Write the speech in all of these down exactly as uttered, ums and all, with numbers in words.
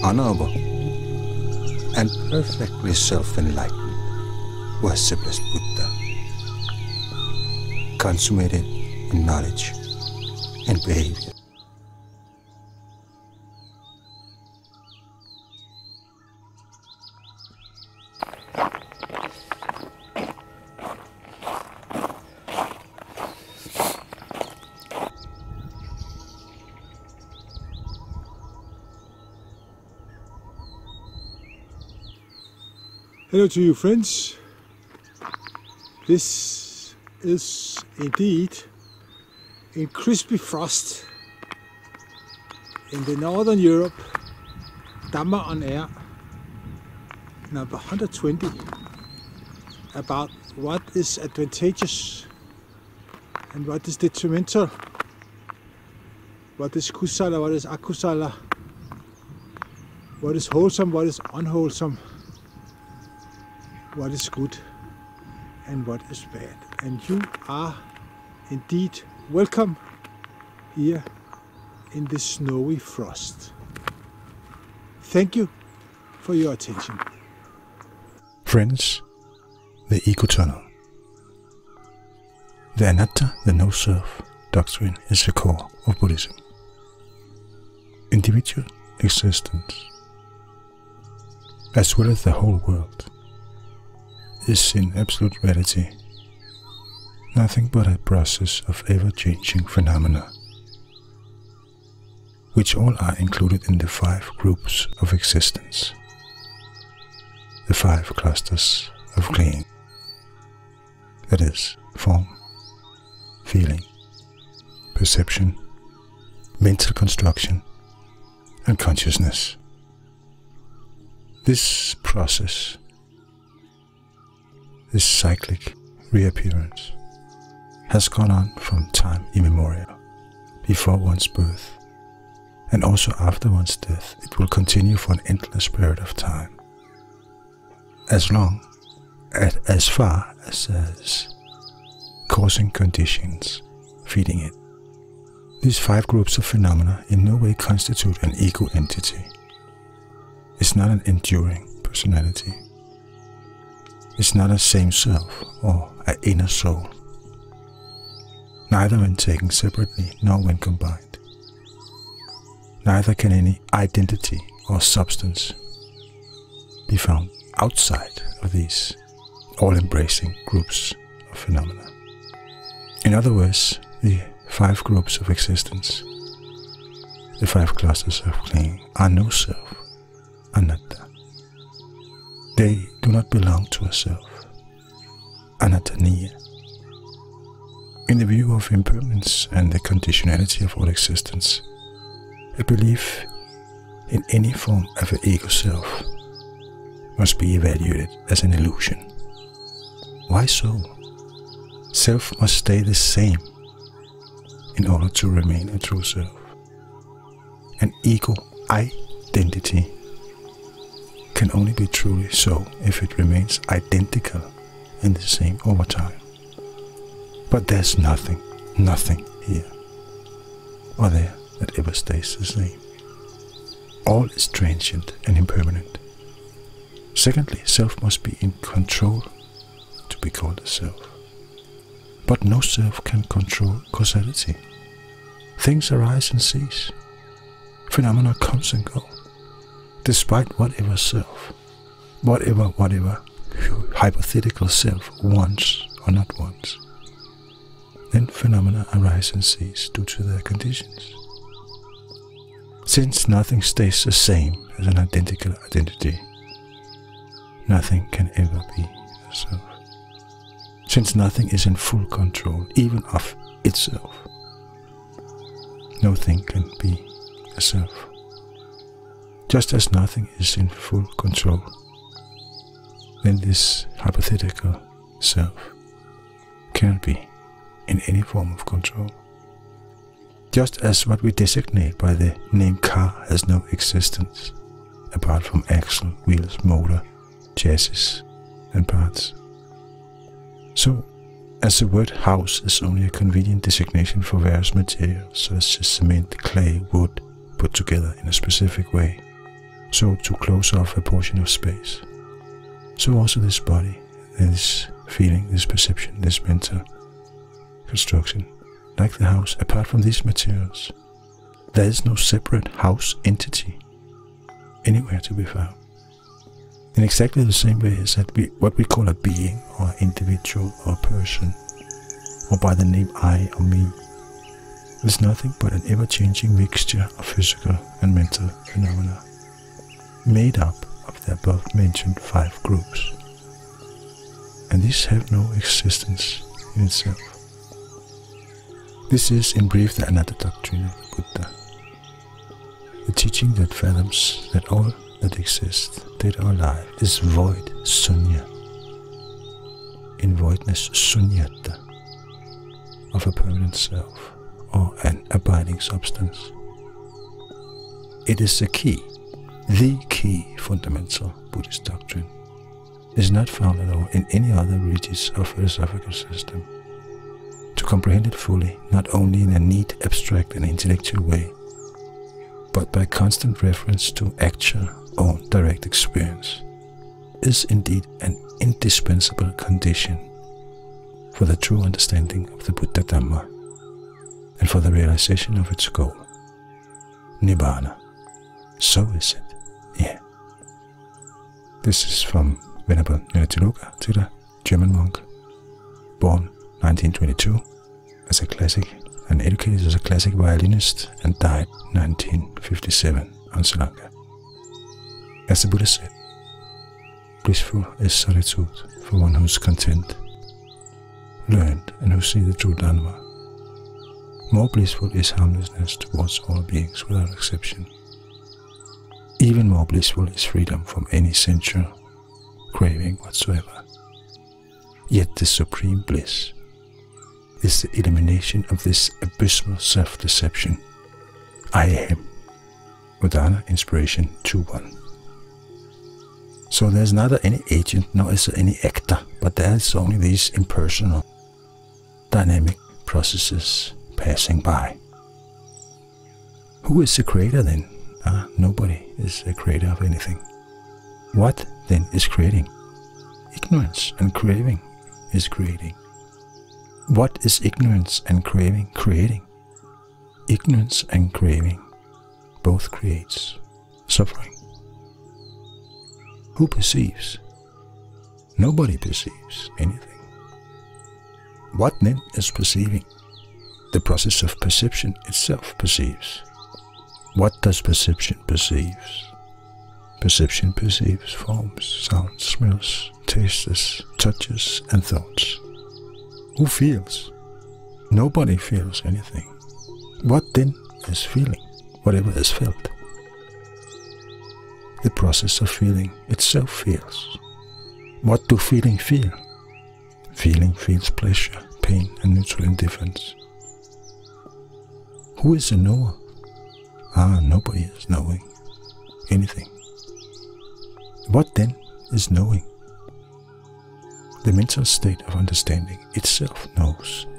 honorable, and perfectly self-enlightened was simplest Buddha, consummated in knowledge and behavior. Hello to you, friends. This is indeed in crispy frost in the northern Europe, Dhamma on air, number one hundred twenty, about what is advantageous and what is detrimental, what is kusala, what is akusala, what is wholesome, what is unwholesome, what is good and what is bad. And you are indeed welcome here in the snowy frost. Thank you for your attention. Friends, the ego tunnel. The anatta, the no-self doctrine, is the core of Buddhism. Individual existence, as well as the whole world, is in absolute reality nothing but a process of ever-changing phenomena, which all are included in the five groups of existence, the five clusters of clinging, that is, form, feeling, perception, mental construction, and consciousness. This process, this cyclic reappearance, has gone on from time immemorial, before one's birth, and also after one's death. It will continue for an endless period of time, as long, as, as far as as causing conditions feeding it. These five groups of phenomena in no way constitute an ego entity. It's not an enduring personality. It's not a same self or an inner soul, neither when taken separately nor when combined. Neither can any identity or substance be found outside of these all-embracing groups of phenomena. In other words, the five groups of existence, the five clusters of clinging, are no self, anatta. They do not belong to a self, anattaniya. In the view of impermanence and the conditionality of all existence, a belief in any form of an ego self must be evaluated as an illusion. Why so? Self must stay the same in order to remain a true self. An ego identity can only be truly so if it remains identical and the same over time. But there's nothing, nothing here or there that ever stays the same. All is transient and impermanent. Secondly, self must be in control to be called a self. But no self can control causality. Things arise and cease. Phenomena comes and go, despite whatever self, whatever, whatever hypothetical self wants or not wants. Then phenomena arise and cease due to their conditions. Since nothing stays the same as an identical identity, nothing can ever be a self. Since nothing is in full control even of itself, no thing can be a self. Just as nothing is in full control, then this hypothetical self cannot be in any form of control. Just as what we designate by the name car has no existence apart from axle, wheels, motor, chassis, and parts. So, as the word house is only a convenient designation for various materials such as cement, clay, wood, put together in a specific way, so to close off a portion of space. So also this body, this feeling, this perception, this mental construction, like the house, apart from these materials, there is no separate house entity anywhere to be found. In exactly the same way as that we, what we call a being or individual or person, or by the name I or me, is nothing but an ever-changing mixture of physical and mental phenomena, made up of the above-mentioned five groups. And these have no existence in itself. This is, in brief, the another doctrine of the Buddha, the teaching that fathoms that all that exists, dead or alive, is void, sunya, in voidness, sunyata, of a permanent self or an abiding substance. It is the key, the key fundamental Buddhist doctrine, is not found at all in any other religious or philosophical system. To comprehend it fully, not only in a neat, abstract and intellectual way, but by constant reference to actual or direct experience, is indeed an indispensable condition for the true understanding of the Buddha Dhamma and for the realization of its goal, Nibbana. So is it, yeah. This is from Venerable Nyatiloka, German monk, born nineteen twenty-two as a classic and educated as a classic violinist and died nineteen fifty-seven on Sri Lanka. As the Buddha said, blissful is solitude for one who is content, learned, and who sees the true Dhamma. More blissful is harmlessness towards all beings without exception. Even more blissful is freedom from any sensual craving whatsoever. Yet the supreme bliss is the elimination of this abysmal self-deception. I am. Udana Inspiration two one. So there's neither any agent nor is there any actor, but there is only these impersonal, dynamic processes passing by. Who is the creator then? Ah, nobody is the creator of anything. What then is creating? Ignorance and craving is creating. What is ignorance and craving creating? Ignorance and craving both creates suffering. Who perceives? Nobody perceives anything. What then is perceiving? The process of perception itself perceives. What does perception perceive? Perception perceives forms, sounds, smells, tastes, touches, and thoughts. Who feels? Nobody feels anything. What then is feeling? Whatever is felt. The process of feeling itself feels. What do feeling feel? Feeling feels pleasure, pain, and neutral indifference. Who is the knower? Ah, nobody is knowing anything. What then is knowing? The mental state of understanding itself knows.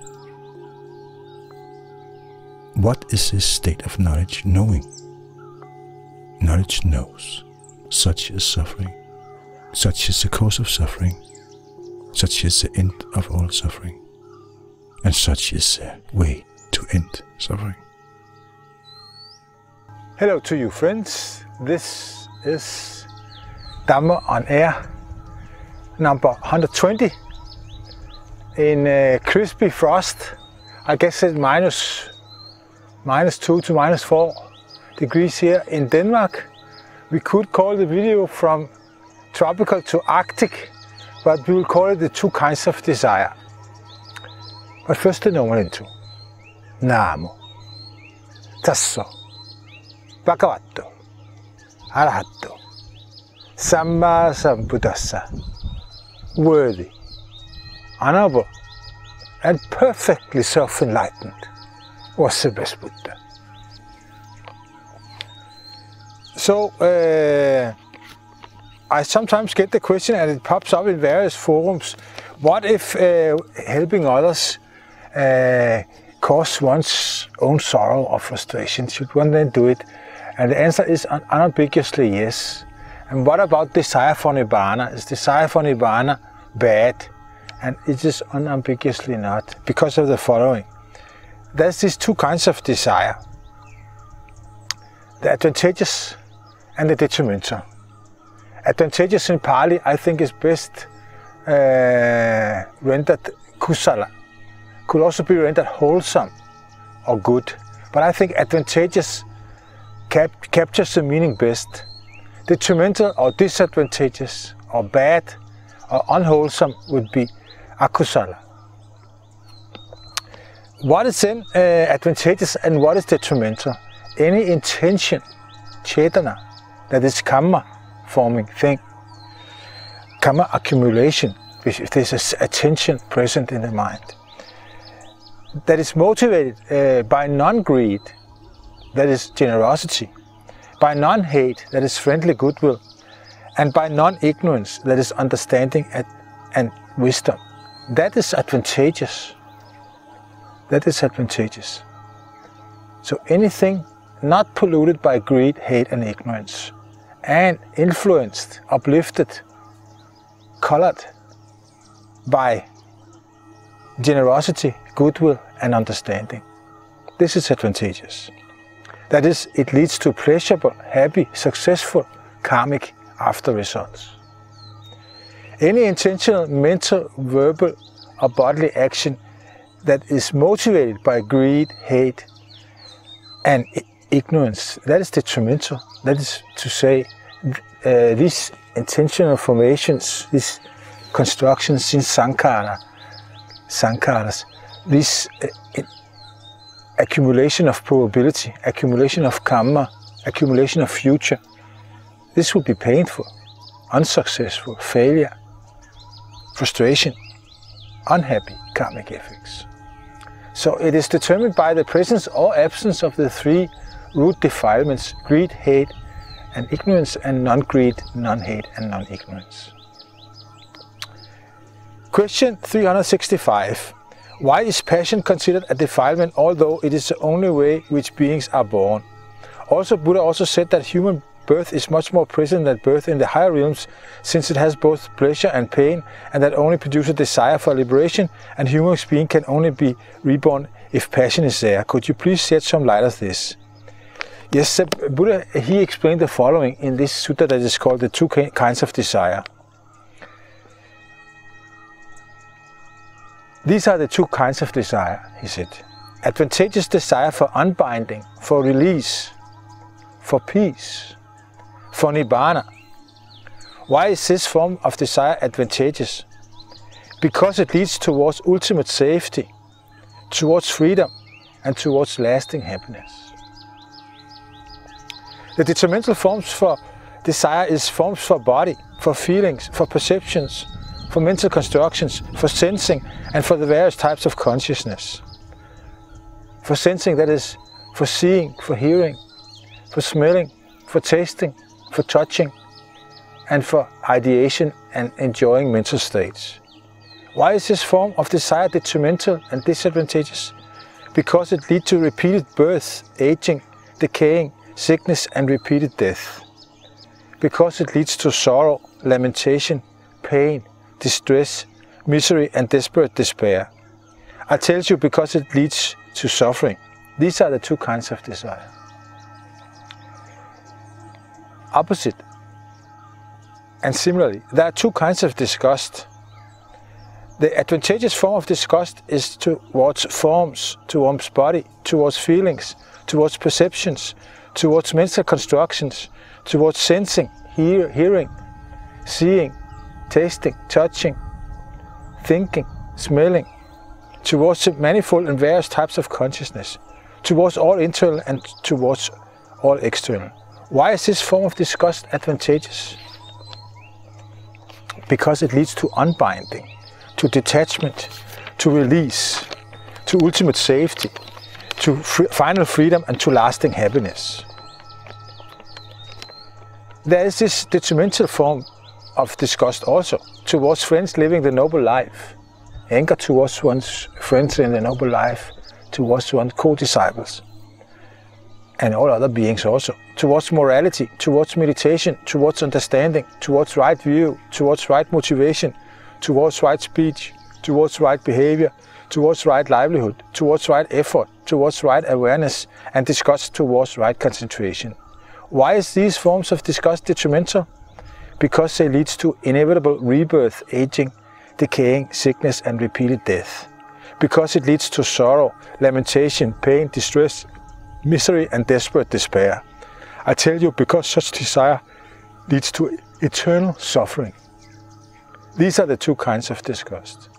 What is this state of knowledge knowing? Knowledge knows. Such is suffering. Such is the cause of suffering. Such is the end of all suffering. And such is the way to end suffering. Hello to you friends, this is Dhamma on Air number one hundred twenty in uh, crispy frost. I guess it's minus, minus two to minus four degrees here in Denmark. We could call the video from tropical to Arctic, but we will call it the two kinds of desire. But first the normal intro. Namo Tasso Bhagavato Arahato Samma Sambuddhassa. Worthy, honorable, and perfectly self-enlightened was the best Buddha. So, uh, I sometimes get the question, and it pops up in various forums, what if uh, helping others uh, cause one's own sorrow or frustration? Should one then do it And the answer is un unambiguously yes. And what about desire for Nibbana? Is desire for Nibbana bad? And it is unambiguously not, because of the following. There's these two kinds of desire. The advantageous and the detrimental. Advantageous in Pali, I think, is best uh, rendered kusala. Could also be rendered wholesome or good. But I think advantageous cap captures the meaning best. Detrimental or disadvantageous or bad or unwholesome would be akusala. What is then uh, advantageous and what is detrimental? Any intention, chetana, that is kamma forming thing. Kamma accumulation, if there's a attention present in the mind. That is motivated uh, by non-greed, that is generosity, by non-hate, that is friendly goodwill, and by non-ignorance, that is understanding and, and wisdom. That is advantageous. That is advantageous. So anything not polluted by greed, hate and ignorance, and influenced, uplifted, colored by generosity, goodwill and understanding. This is advantageous. That is, it leads to pleasurable, happy, successful karmic after results. Any intentional, mental, verbal or bodily action that is motivated by greed, hate and ignorance, that is detrimental. That is to say, uh, these intentional formations, these constructions in sankhara, sankharas, this uh, accumulation of probability, accumulation of kamma, accumulation of future, this would be painful, unsuccessful, failure, frustration, unhappy karmic effects. So it is determined by the presence or absence of the three root defilements: greed, hate and ignorance, and non-greed, non-hate and non-ignorance. Question three hundred sixty-five. Why is passion considered a defilement, although it is the only way which beings are born? Also, Buddha also said that human birth is much more present than birth in the higher realms, since it has both pleasure and pain, and that only produces desire for liberation, and human being can only be reborn if passion is there. Could you please shed some light on this? Yes, Buddha, he explained the following in this sutta that is called the two kinds of desire. These are the two kinds of desire, he said. Advantageous desire for unbinding, for release, for peace, for Nibbana. Why is this form of desire advantageous? Because it leads towards ultimate safety, towards freedom, and towards lasting happiness. The detrimental forms for desire is forms for body, for feelings, for perceptions, for mental constructions, for sensing, and for the various types of consciousness. For sensing, that is, for seeing, for hearing, for smelling, for tasting, for touching, and for ideation and enjoying mental states. Why is this form of desire detrimental and disadvantageous? Because it leads to repeated birth, aging, decaying, sickness and repeated death. Because it leads to sorrow, lamentation, pain, distress, misery and desperate despair. I tell you, because it leads to suffering. These are the two kinds of desire. Opposite. And similarly, there are two kinds of disgust. The advantageous form of disgust is towards forms, towards body, towards feelings, towards perceptions, towards mental constructions, towards sensing, hear, hearing, seeing, tasting, touching, thinking, smelling, towards the manifold and various types of consciousness, towards all internal and towards all external. Why is this form of disgust advantageous? Because it leads to unbinding, to detachment, to release, to ultimate safety, to free, final freedom and to lasting happiness. There is this detrimental form of disgust also, towards friends living the noble life, anger towards one's friends in the noble life, towards one's co-disciples. and all other beings also, towards morality, towards meditation, towards understanding, towards right view, towards right motivation, towards right speech, towards right behavior, towards right livelihood, towards right effort, towards right awareness, and disgust towards right concentration. Why is these forms of disgust detrimental? Because they lead to inevitable rebirth, aging, decaying, sickness, and repeated death. Because it leads to sorrow, lamentation, pain, distress, misery, and desperate despair. I tell you, because such desire leads to eternal suffering. These are the two kinds of disgust.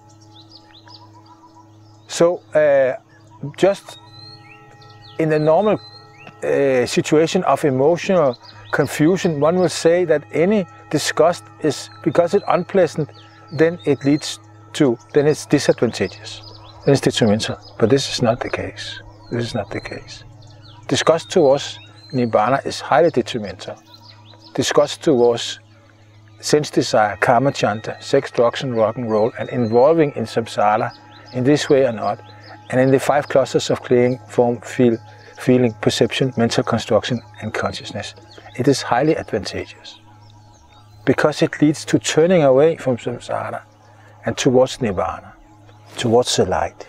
So, uh, just in the normal uh, situation of emotional confusion, one will say that any disgust is, because it's unpleasant, then it leads to, then it's disadvantageous, then it's detrimental. But this is not the case. This is not the case. Disgust towards Nibbana is highly detrimental. Disgust towards sense desire, karma chanta, sex, drugs, and rock and roll, and involving in samsara in this way or not, and in the five clusters of clinging, form, feel, feeling, perception, mental construction, and consciousness. It is highly advantageous because it leads to turning away from samsara and towards Nibbana, towards the light.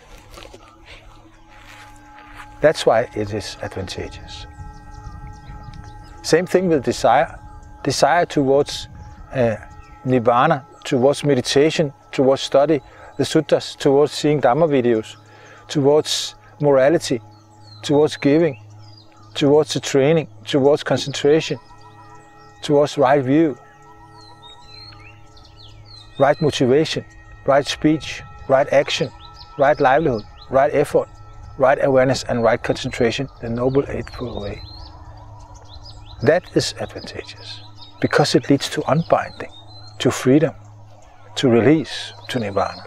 That's why it is advantageous. Same thing with desire. Desire towards uh, Nibbana, towards meditation, towards study the suttas, towards seeing Dhamma videos, towards morality, towards giving, towards the training, towards concentration, towards right view, right motivation, right speech, right action, right livelihood, right effort, right awareness, and right concentration, the Noble Eightfold Way. That is advantageous because it leads to unbinding, to freedom, to release, to Nibbana.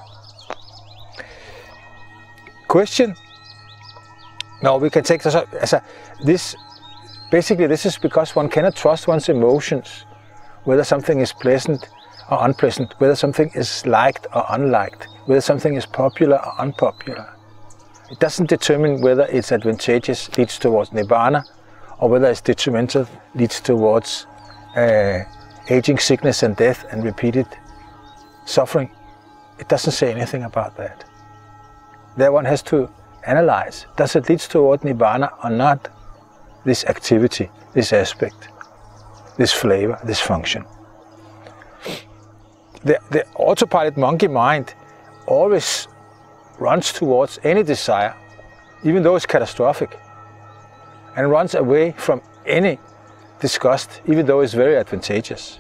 Question? No, we can take this up as a, this, basically this is because one cannot trust one's emotions, whether something is pleasant or unpleasant, whether something is liked or unliked, whether something is popular or unpopular. It doesn't determine whether it's advantageous, leads towards Nibbana, or whether it's detrimental, leads towards uh, aging, sickness and death and repeated suffering. It doesn't say anything about that. There one has to analyze, does it lead towards Nibbana or not? This activity, this aspect, this flavor, this function. The, the autopilot monkey mind always runs towards any desire, even though it's catastrophic, and runs away from any disgust, even though it's very advantageous.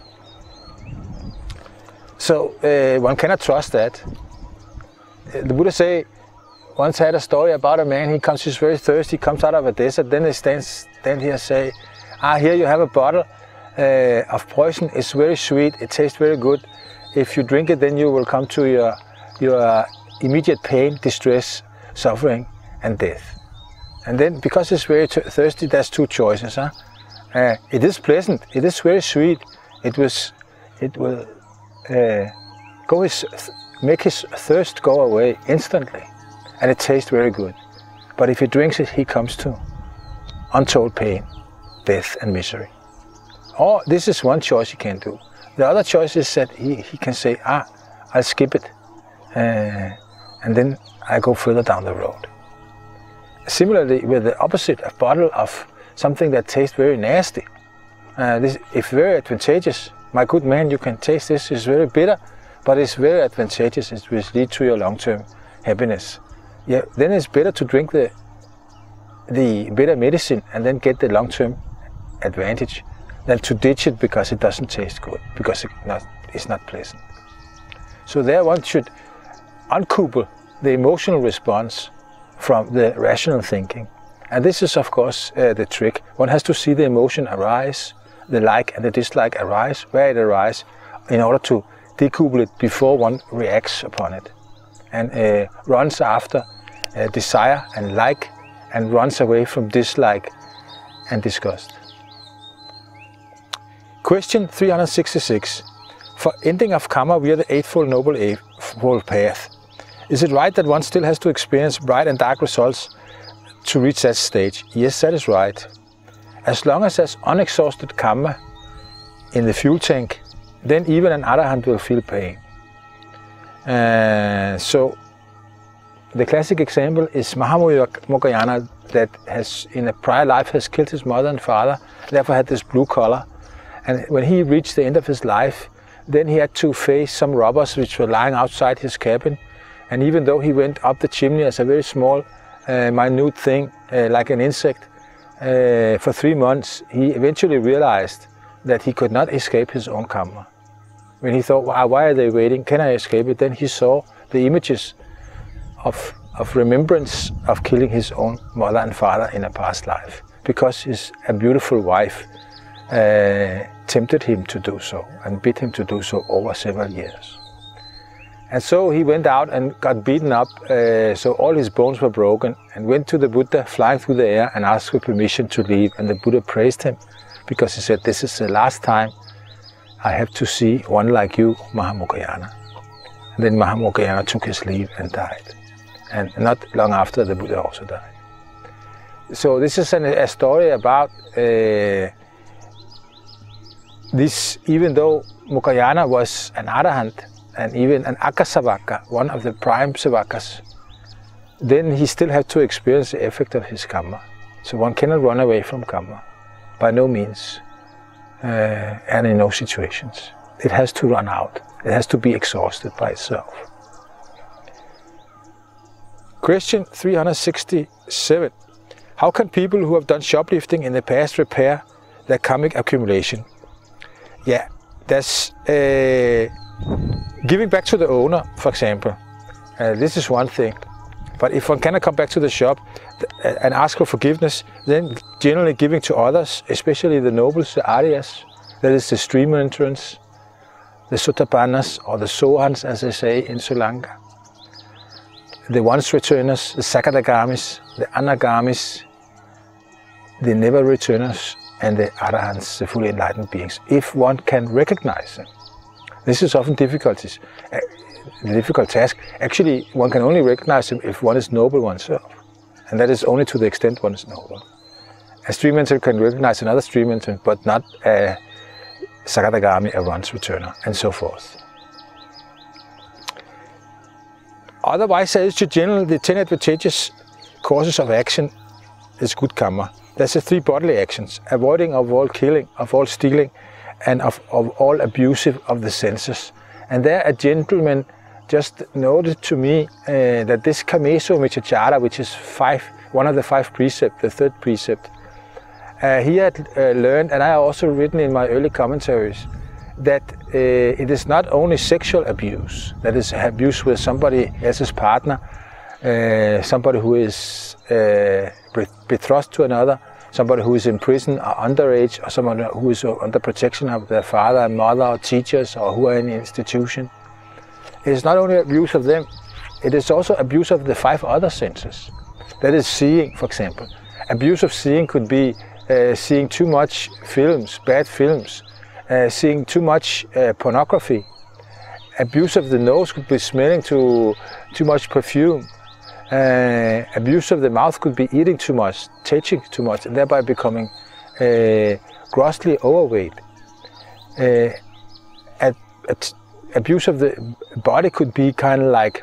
So uh, one cannot trust that. The Buddha say, once had a story about a man, he comes, he's very thirsty, comes out of a desert, then he stands stand here and say, ah, here you have a bottle uh, of poison, it's very sweet, it tastes very good. If you drink it, then you will come to your, your immediate pain, distress, suffering, and death. And then, because it's very thirsty, there's two choices. Huh? Uh, it is pleasant, it is very sweet, it, was, it will uh, go his, make his thirst go away instantly. And it tastes very good. But if he drinks it, he comes to untold pain, death and misery. Or this is one choice he can do. The other choice is that he, he can say, ah, I'll skip it. Uh, and then I go further down the road. Similarly, with the opposite, a bottle of something that tastes very nasty. Uh, this, if very advantageous, my good man, you can taste this, it's very bitter, but it's very advantageous, it will lead to your long-term happiness. Yeah, then it's better to drink the the bitter medicine and then get the long-term advantage than to ditch it because it doesn't taste good, because it not, it's not pleasant. So there one should uncouple the emotional response from the rational thinking. And this is of course uh, the trick. One has to see the emotion arise, the like and the dislike arise, where it arises, in order to decouple it before one reacts upon it. And uh, runs after uh, desire and like, and runs away from dislike and disgust. Question three hundred sixty-six. For ending of Kamma via the Eightfold Noble Eightfold Path, is it right that one still has to experience bright and dark results to reach that stage? Yes, that is right. As long as there's unexhausted Kamma in the fuel tank, then even an arahant will feel pain. Uh, so the classic example is Moggayana, that has in a prior life has killed his mother and father, therefore had this blue collar. And when he reached the end of his life, then he had to face some robbers which were lying outside his cabin. And even though he went up the chimney as a very small, uh, minute thing, uh, like an insect, uh, for three months, he eventually realized that he could not escape his own Kamma. When he thought, wow, why are they waiting? Can I escape it? Then he saw the images of, of remembrance of killing his own mother and father in a past life, because his a beautiful wife uh, tempted him to do so and bid him to do so over several years. And so he went out and got beaten up, uh, so all his bones were broken, and went to the Buddha flying through the air and asked for permission to leave. And the Buddha praised him because he said, this is the last time I have to see one like you, Mahamoggayana. And then Mahamoggayana took his leave and died. And not long after, the Buddha also died. So this is an, a story about uh, this, even though Moggayana was an arahant, and even an Akasavaka, one of the prime Savakas, then he still had to experience the effect of his Kamma. So one cannot run away from Kamma, by no means, uh, and in no situations. It has to run out. It has to be exhausted by itself. Question three hundred sixty-seven. How can people who have done shoplifting in the past repair their karmic accumulation? Yeah, there's uh, giving back to the owner, for example. Uh, this is one thing. But if one cannot come back to the shop and ask for forgiveness, then generally giving to others, especially the nobles, the Aryas, that is the stream entrance, the Sotapannas, or the Sohans, as they say in Sri Lanka, the once returners, the Sakadagamis, the Anagamis, the never returners, and the Arahants, the fully enlightened beings, if one can recognize them. This is often difficulties, a difficult task. Actually, one can only recognize them if one is noble oneself, and that is only to the extent one is noble. A stream entrant can recognize another stream entrant, but not a Sakadagami, a once returner, and so forth. Otherwise, there is generally the ten advantageous causes of action is good Kamma. There's the three bodily actions: avoiding of all killing, of all stealing, and of, of all abusive of the senses. And there a gentleman just noted to me uh, that this Kameso Michachara, which is five, one of the five precepts, the third precept, uh, he had uh, learned, and I also written in my early commentaries, that uh, it is not only sexual abuse, that is abuse with somebody else's partner, uh, somebody who is uh, betrothed to another, somebody who is in prison or underage, or someone who is under protection of their father and mother or teachers, or who are in an institution. It is not only abuse of them, it is also abuse of the five other senses. That is seeing, for example. Abuse of seeing could be uh, seeing too much films, bad films, uh, seeing too much uh, pornography. Abuse of the nose could be smelling too, too much perfume. Uh, abuse of the mouth could be eating too much, touching too much, and thereby becoming uh, grossly overweight. Uh, at, at abuse of the body could be kind of like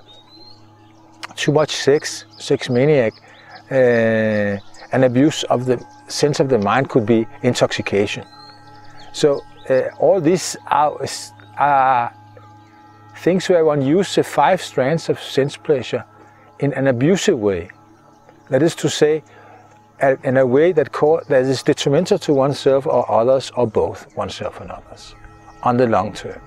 too much sex, sex maniac. Uh, and abuse of the sense of the mind could be intoxication. So uh, all these are, are things where one uses the five strands of sense pleasure in an abusive way. That is to say, in a way that, call, that is detrimental to oneself or others, or both oneself and others, on the long term.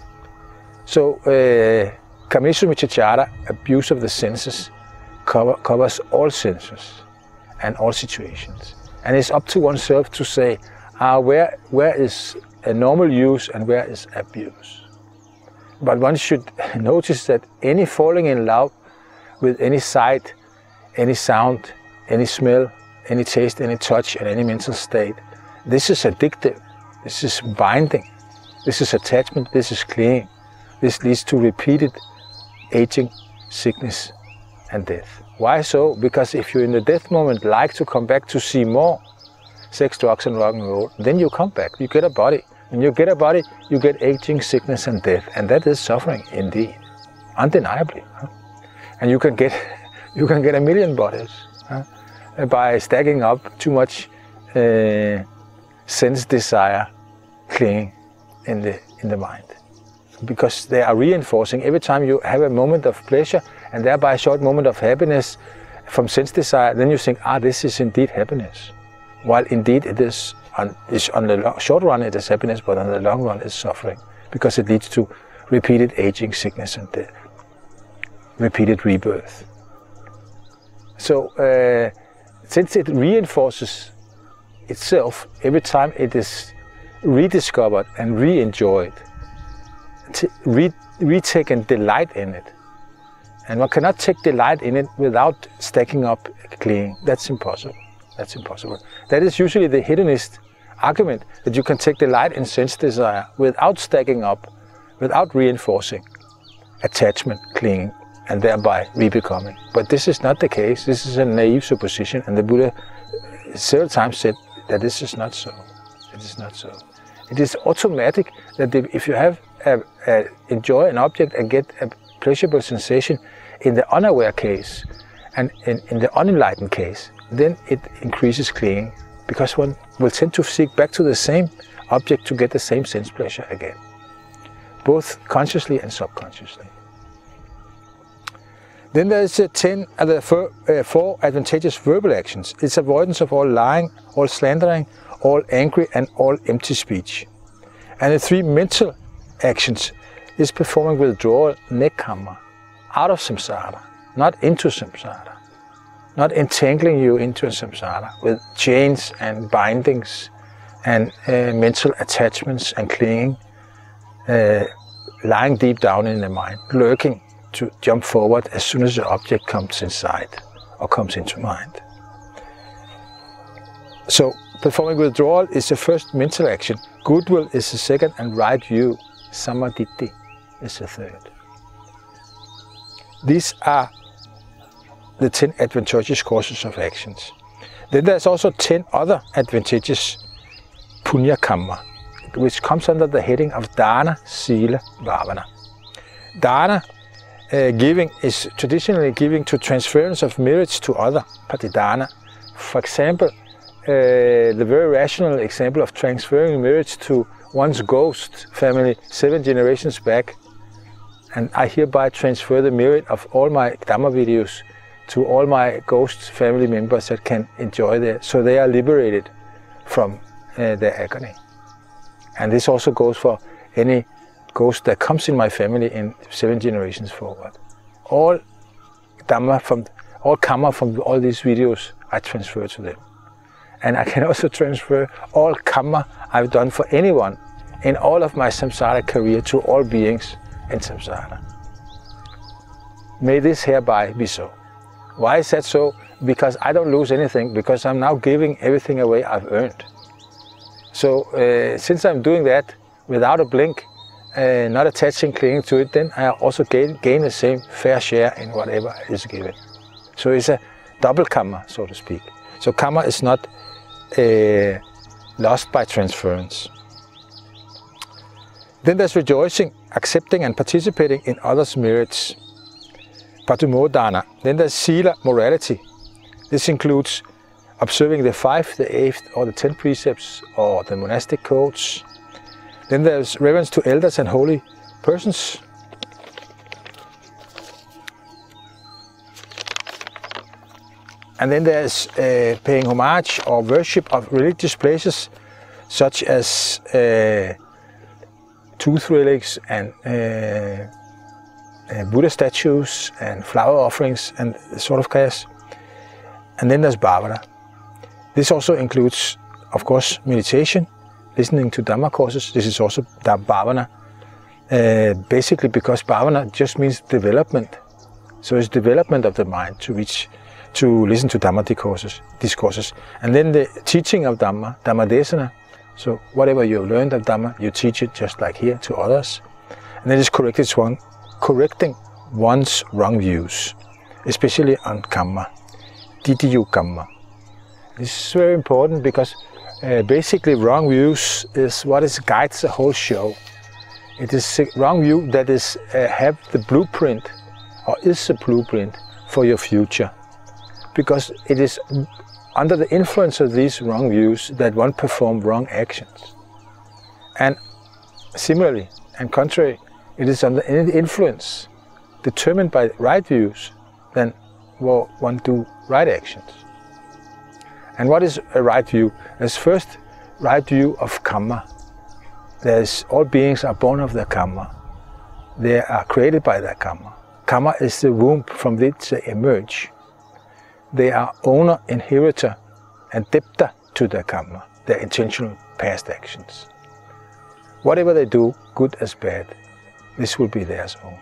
So, Kamesu Michachara, abuse of the senses, cover, covers all senses and all situations. And it's up to oneself to say, uh, where, where is a normal use and where is abuse. But one should notice that any falling in love with any sight, any sound, any smell, any taste, any touch, and any mental state, this is addictive, this is binding, this is attachment, this is clinging. This leads to repeated aging, sickness, and death. Why so? Because if you in the death moment like to come back to see more, sex, drugs and rock and roll. Then you come back, you get a body. When you get a body, you get aging, sickness and death. And that is suffering indeed, undeniably. Huh? And you can get, you can get a million bodies huh? by stacking up too much uh, sense desire clinging in the, in the mind. Because they are reinforcing every time you have a moment of pleasure and thereby a short moment of happiness from sense desire, then you think, ah, this is indeed happiness. While indeed it is, on, is on the long, short run it is happiness, but on the long run it's suffering, because it leads to repeated aging, sickness and death, repeated rebirth. So uh, since it reinforces itself every time it is rediscovered and re-enjoyed, re retaken delight in it, and one cannot take delight in it without stacking up clinging. That's impossible. That's impossible. That is usually the hedonist argument, that you can take delight in sense desire without stacking up, without reinforcing attachment, clinging, and thereby re-becoming. But this is not the case. This is a naive supposition, and the Buddha several times said that this is not so. It is not so. It is automatic that if you have a, a, enjoy an object and get a pleasurable sensation in the unaware case and in, in the unenlightened case, then it increases clinging, because one will tend to seek back to the same object to get the same sense pleasure again, both consciously and subconsciously. Then there is uh, ten other four, uh, four advantageous verbal actions. It's avoidance of all lying, all slandering, all angry and all empty speech. And the three mental actions is performing withdrawal, Kamma, out of samsara, not into samsara, not entangling you into a samsara with chains and bindings and uh, mental attachments and clinging, uh, lying deep down in the mind, lurking to jump forward as soon as the object comes inside or comes into mind. So performing withdrawal is the first mental action, goodwill is the second, and right view, Samahita, is the third. These are the ten advantageous courses of actions. Then there's also ten other advantageous punya kamma, which comes under the heading of dana, sila, bhavana. Dana, uh, giving, is traditionally giving to transference of merits to other, patidana. For example, uh, the very rational example of transferring merits to one's ghost family seven generations back, and I hereby transfer the merit of all my Dhamma videos to all my ghost family members that can enjoy that, so they are liberated from uh, their agony. And this also goes for any ghost that comes in my family in seven generations forward. All Dhamma from, all Kamma from all these videos I transfer to them. And I can also transfer all Kamma I've done for anyone in all of my samsara career to all beings in samsara. May this hereby be so. Why is that so? Because I don't lose anything, because I'm now giving everything away I've earned. So uh, since I'm doing that without a blink, uh, not attaching, clinging to it, then I also gain, gain the same fair share in whatever is given. So it's a double Kamma, so to speak. So Kamma is not uh, lost by transference. Then there's rejoicing, accepting and participating in others' merits, patumodana. Then there's sila, morality. This includes observing the five, the eighth, or the ten precepts, or the monastic codes. Then there's reverence to elders and holy persons. And then there's uh, paying homage or worship of religious places, such as uh, tooth relics and uh, uh, Buddha statues and flower offerings and sort of chaos. And then there's bhavana. This also includes, of course, meditation, listening to Dhamma courses. This is also bhavana, uh, basically because bhavana just means development. So it's development of the mind to reach, to listen to Dhamma discourses, discourses. And then the teaching of Dhamma, Dhamma desana. So whatever you've learned of Dhamma, you teach it just like here to others. And then it's corrected one, correcting one's wrong views, especially on Kamma, Ditiyu Kamma. This is very important because uh, basically wrong views is what is guides the whole show. It is a wrong view that is uh, have the blueprint, or is the blueprint for your future, because it is under the influence of these wrong views that one perform wrong actions. And similarly and contrary, it is under any influence determined by right views, then well, one do right actions. And what is a right view? There's first right view of Kamma. There's all beings are born of their Kamma. They are created by their Kamma. Kamma is the womb from which they emerge. They are owner, inheritor, and debtor to their Kamma, their intentional past actions. Whatever they do, good as bad, this will be theirs only.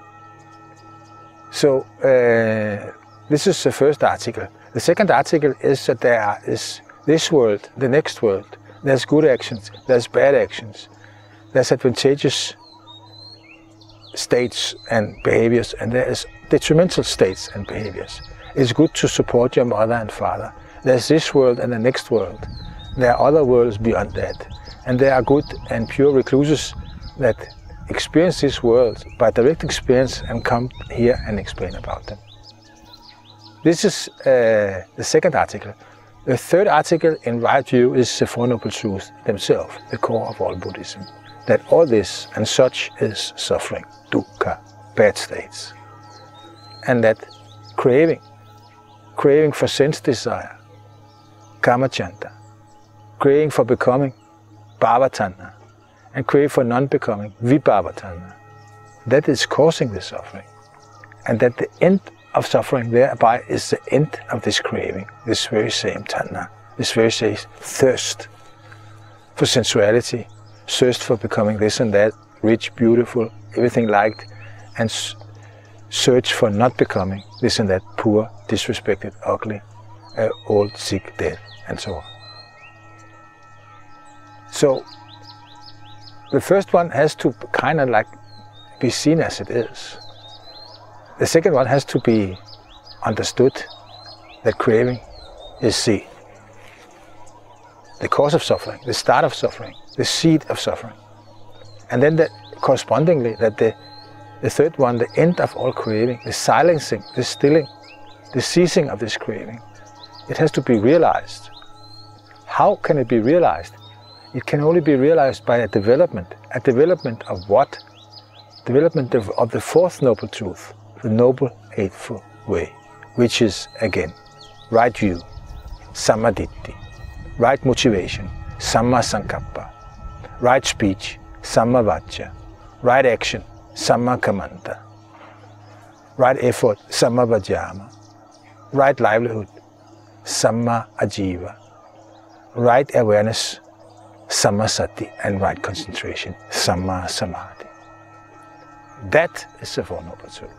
So uh, this is the first article. The second article is that there is this world, the next world. There's good actions, there's bad actions, there's advantageous states and behaviors, and there is detrimental states and behaviors. It's good to support your mother and father. There's this world and the next world. There are other worlds beyond that. And there are good and pure recluses that experience this world by direct experience and come here and explain about them. This is uh, the second article. The third article in right view is the Four Noble Truths themselves, the core of all Buddhism. That all this and such is suffering, dukkha, bad states. And that craving, craving for sense desire, kamacchanda, craving for becoming, bhavatanha, and craving for non-becoming, vibhavatanha, that is causing the suffering. And that the end of suffering thereby is the end of this craving, this very same tanha, this very same thirst for sensuality, thirst for becoming this and that, rich, beautiful, everything liked, and search for not becoming this and that, poor, disrespected, ugly, uh, old, sick, dead, and so on. So the first one has to kind of like be seen as it is. The second one has to be understood that craving is the, the cause of suffering, the start of suffering, the seed of suffering. And then that correspondingly that the, the third one, the end of all craving, the silencing, the stilling, the ceasing of this craving, it has to be realized. How can it be realized? It can only be realized by a development. A development of what? Development of, of the fourth noble truth, the Noble Eightfold Way, which is, again, right view, samadhitti, right motivation, samma sankappa, right speech, samma vacca, right action, samma kammanta, right effort, samma vajjhāma, right livelihood, samma ajiva, right awareness, samma sati, and right concentration, samma samadhi. That is the Four Noble Truths.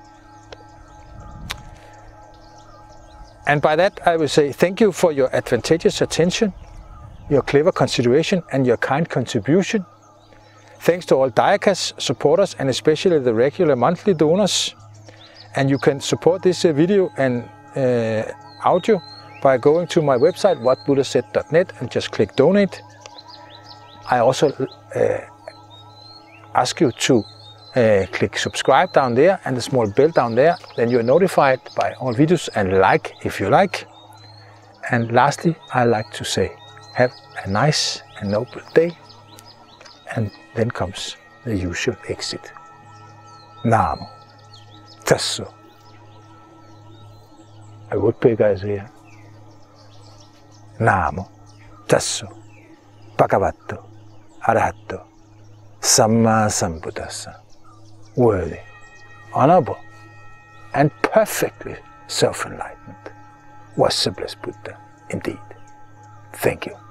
And by that I will say thank you for your advantageous attention, your clever consideration and your kind contribution. Thanks to all Dayakas, supporters, and especially the regular monthly donors. And you can support this uh, video and uh, audio by going to my website what buddha said dot net and just click donate. I also uh, ask you to Uh, click subscribe down there and the small bell down there, then you are notified by all videos, and like if you like. And lastly, I like to say, have a nice and noble day. And then comes the usual exit. Namo Tasso. A woodpecker is here. Namo Tasso Bhagavato Arahato Samma Sambuddhassa. Worthy, honorable, and perfectly self-enlightened was the blessed Buddha indeed. Thank you.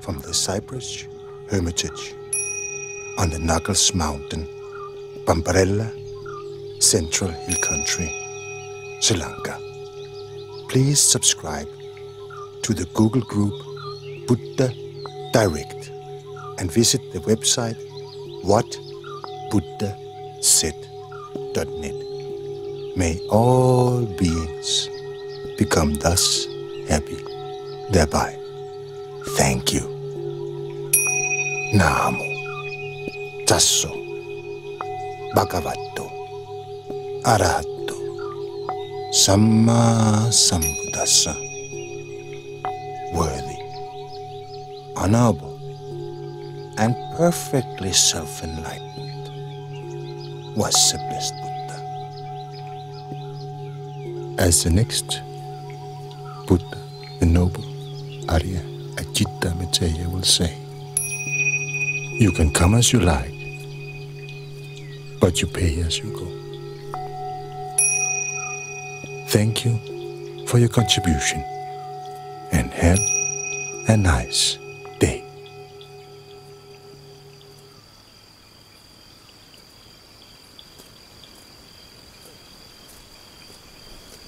from the Cypress Hermitage on the Knuckles Mountain, Bambarella, Central Hill Country, Sri Lanka. Please subscribe to the Google group Buddha Direct and visit the website what buddha said dot net. May all beings become thus happy thereby. Thank you. Namo Tasso Bhagavato Arahato Samma Sambuddhassa. Worthy, honorable, and perfectly self-enlightened was the blessed Buddha. As the next Buddha, the noble Arya Ajita Metteyya will say, you can come as you like, but you pay as you go. Thank you for your contribution, and have a nice